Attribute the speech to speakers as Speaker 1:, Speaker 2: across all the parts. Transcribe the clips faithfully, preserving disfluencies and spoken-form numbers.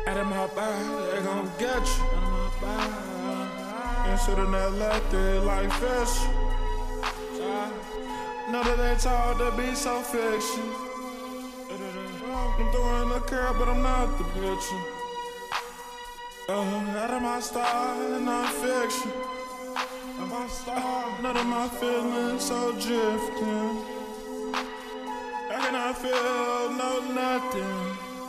Speaker 1: Out of my bag, they gon' get you. Out of my bag, and should've not left it like fish. Know that they told to be so fiction. I'm throwing the curve, but I'm not the picture. Uh, out of my style, not fiction. My style, none of my feelings so drifting. I cannot feel no nothing.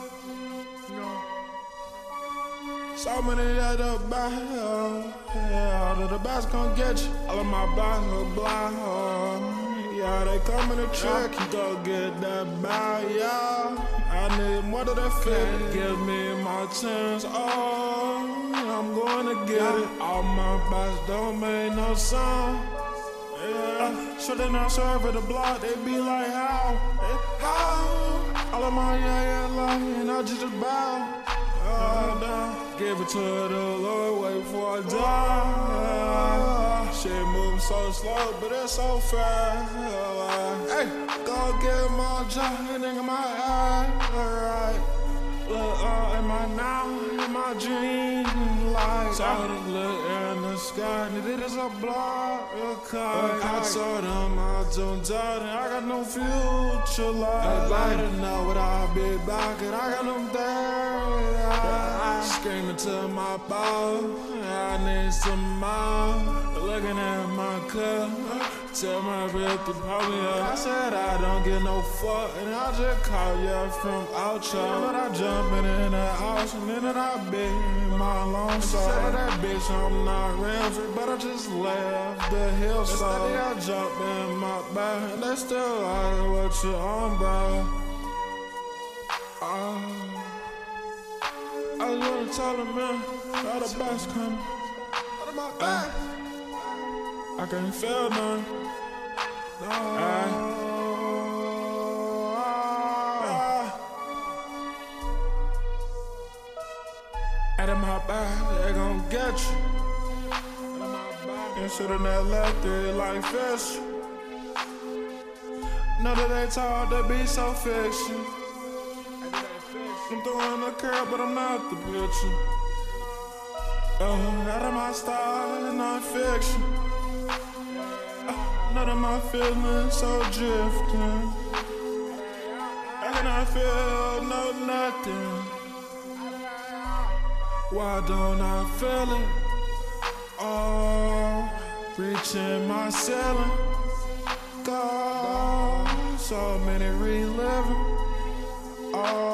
Speaker 1: So many at the back, yeah, all of the bats gon' get you. All of my bats are blind, yeah, they coming to check you. Go get that bag, yeah. I need more to the fit. Give me my chance, oh, I'm gonna get it. All my bats don't make no sound, yeah. Sure they not serving the block, they be like how, how. All of my yeah, yeah, lying, I just bow. Uh, down. Give it to the Lord, wait before I die. Shit moves so slow, but it's so fast. Hey, go get my job, nigga, my eye. Alright, look up in my now, in my dream life. Saw them look in the sky, and it is a block, a car. I told them I don't doubt it, I got no future life. I'd like to know what I'll be back, and I got them there. Screaming to my ball, I need some more. Looking at my cup, tell my bitch to pull me up. I said I don't get no fuck, and I just call you from outside. But I jumping in the house, and then I beat my long soul. Said that bitch I'm not Ramsey, but I just left the hillside. Instead I jump in my bag, and they still like what you on, bro. Oh. I just wanna tell them, man, all the best coming. Out of my bag. I can't feel none. No. Uh, uh, out of my bag, they gon' get you. Out of my bag, and should've not left it like fish. Know that they told to be so fiction. I'm throwing the curve, but I'm not the picture. Uh, out of my style, not fiction. Uh, none of my feelings so drifting. I cannot feel no nothing. Why don't I feel it? Oh, reaching my ceiling. Go, so many reliving. Oh.